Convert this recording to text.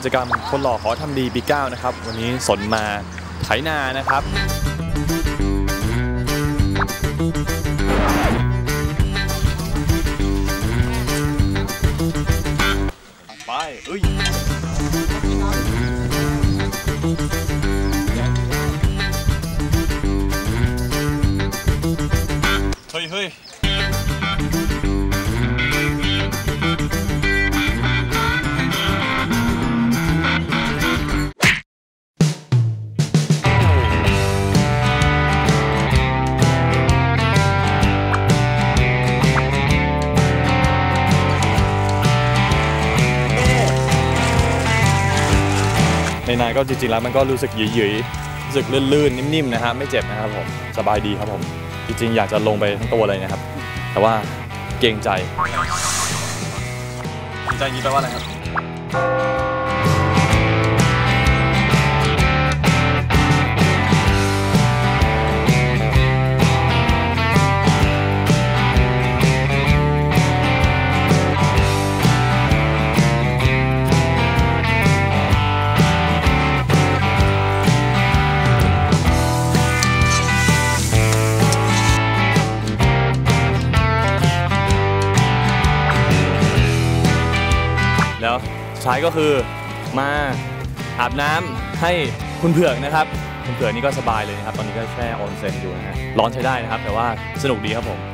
จกรรมคนหล่อขอทำดีปี 9นะครับวันนี้สนมาไถนานะครับไปเฮ้ยเฮ้ยในนาก็จริงๆแล้วมันก็รู้สึกหยิ่ยๆรู้สึกลื่นๆนิ่มๆนะครับไม่เจ็บนะครับผมสบายดีครับผมจริงๆอยากจะลงไปทั้งตัวเลยนะครับแต่ว่าเกรงใจนี้แปลว่าอะไรครับแล้วสุดท้ายก็คือมาอาบน้ำให้คุณเผือกนะครับคุณเผือกนี่ก็สบายเลยนะครับตอนนี้ก็แช่ออนเซ็นอยู่นะฮะร้อนใช้ได้นะครับแต่ว่าสนุกดีครับผม